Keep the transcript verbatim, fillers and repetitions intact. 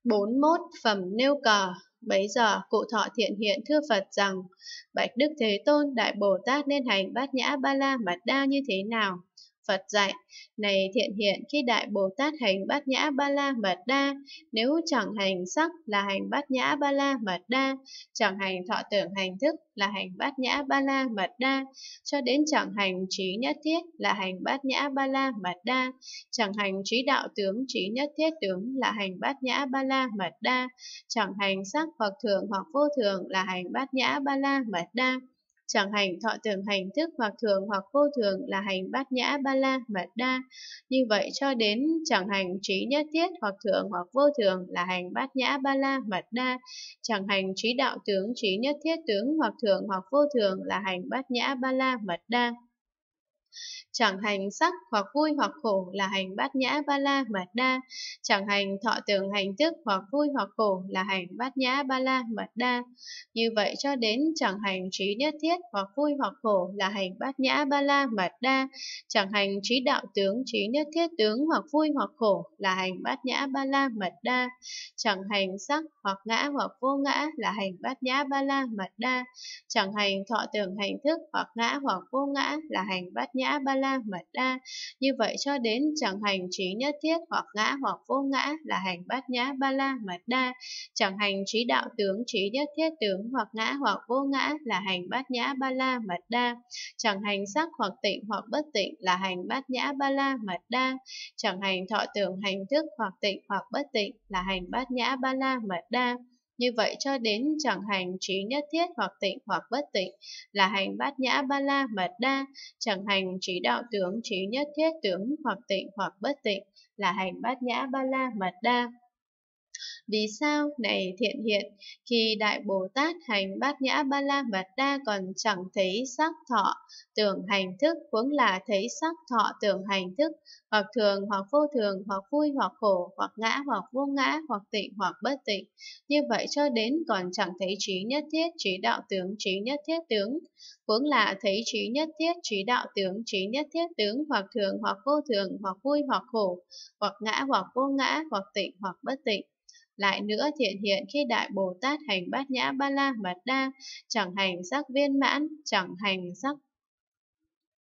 bốn mốt Phẩm nêu cờ. Bấy giờ cụ Thọ Thiện hiện thưa Phật rằng: Bạch Đức Thế Tôn, Đại Bồ Tát nên hành Bát Nhã Ba La Mật Đa như thế nào? Phật dạy: Này Thiện Hiện, khi Đại Bồ Tát hành Bát Nhã Ba La Mật Đa, nếu chẳng hành sắc là hành Bát Nhã Ba La Mật Đa, chẳng hành thọ tưởng hành thức là hành Bát Nhã Ba La Mật Đa, cho đến chẳng hành trí nhất thiết là hành Bát Nhã Ba La Mật Đa, chẳng hành trí đạo tướng trí nhất thiết tướng là hành Bát Nhã Ba La Mật Đa, chẳng hành sắc hoặc thường hoặc vô thường là hành Bát Nhã Ba La Mật Đa, chẳng hành thọ tưởng hành thức hoặc thường hoặc vô thường là hành Bát Nhã Ba La Mật Đa. Như vậy cho đến chẳng hành trí nhất thiết hoặc thường hoặc vô thường là hành Bát Nhã Ba La Mật Đa, chẳng hành trí đạo tướng trí nhất thiết tướng hoặc thường hoặc vô thường là hành Bát Nhã Ba La Mật Đa. Chẳng hành sắc hoặc vui hoặc khổ là hành Bát Nhã Ba La Mật Đa, chẳng hành thọ tưởng hành thức hoặc vui hoặc khổ là hành Bát Nhã Ba La Mật Đa. Như vậy cho đến chẳng hành trí nhất thiết hoặc vui hoặc khổ là hành Bát Nhã Ba La Mật Đa, chẳng hành trí đạo tướng trí nhất thiết tướng hoặc vui hoặc khổ là hành Bát Nhã Ba La Mật Đa, chẳng hành sắc hoặc ngã hoặc vô ngã là hành Bát Nhã Ba La Mật Đa, chẳng hành thọ tưởng hành thức hoặc ngã hoặc vô ngã là hành Bát Nhã Ba La Mật Đa. Như vậy cho đến chẳng hành trí nhất thiết hoặc ngã hoặc vô ngã là hành Bát Nhã Ba La Mật Đa, chẳng hành trí đạo tướng trí nhất thiết tướng hoặc ngã hoặc vô ngã là hành Bát Nhã Ba La Mật Đa, chẳng hành sắc hoặc tịnh hoặc bất tịnh là hành Bát Nhã Ba La Mật Đa, chẳng hành thọ tưởng hành thức hoặc tịnh hoặc bất tịnh là hành Bát Nhã Ba La Mật Đa. Như vậy cho đến chẳng hành trí nhất thiết hoặc tịnh hoặc bất tịnh là hành Bát Nhã Ba La Mật Đa, chẳng hành trí đạo tướng trí nhất thiết tướng hoặc tịnh hoặc bất tịnh là hành Bát Nhã Ba La Mật Đa. Vì sao, này Thiện Hiện, khi Đại Bồ Tát hành Bát Nhã Ba La Mật Đa còn chẳng thấy sắc thọ tưởng hành thức, huống là thấy sắc thọ tưởng hành thức, hoặc thường hoặc vô thường, hoặc vui hoặc khổ, hoặc ngã hoặc vô ngã, hoặc tịnh hoặc bất tịnh. Như vậy cho đến còn chẳng thấy trí nhất thiết, trí đạo tướng, trí nhất thiết tướng, huống là thấy trí nhất thiết, trí đạo tướng, trí nhất thiết tướng, hoặc thường hoặc vô thường, hoặc vui hoặc khổ, hoặc ngã hoặc vô ngã, hoặc tịnh hoặc bất tịnh. Lại nữa, Thiện Hiện, khi Đại Bồ Tát hành Bát Nhã Ba La Mật Đa, chẳng hành sắc viên mãn, chẳng hành sắc